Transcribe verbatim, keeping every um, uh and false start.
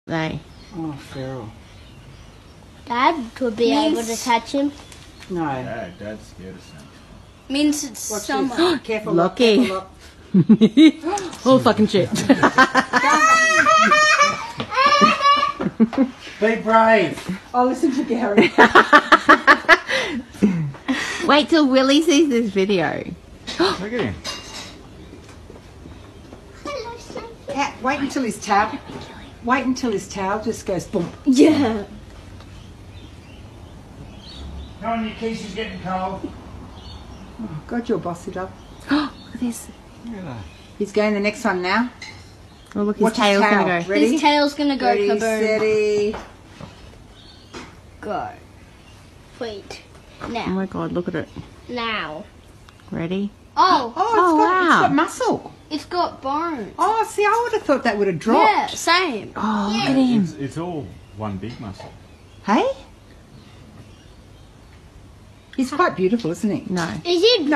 They. Oh, feral. Dad would be Means- able to catch him. No. Dad, Dad's scared of snakes. Means it's Watch summer. this. Careful. Lucky. Look, careful, look. Oh, fucking shit. Be brave. Oh, listen to Gary. Wait till Willie sees this video. Look at him. Cat, wait until his tail. Wait until his tail just goes boom. Yeah. Come on, your keys is getting cold. Oh, God, you'll boss it up. Look at this. Look at that. He's going the next one now. Oh, look, his Watch his tail's tail. gonna go. Ready? His tail's gonna go Ready, kaboom. steady. Go. Wait. Oh Now. my god, look at it. Now. Ready? Oh, Oh, it's, Oh, got, it's wow. got muscle. it's got bones. Oh, see, I would have thought that would have dropped. Yeah, same. Oh, look at him. It's, it's all one big muscle. Hey? He's quite beautiful, isn't he? No. Is it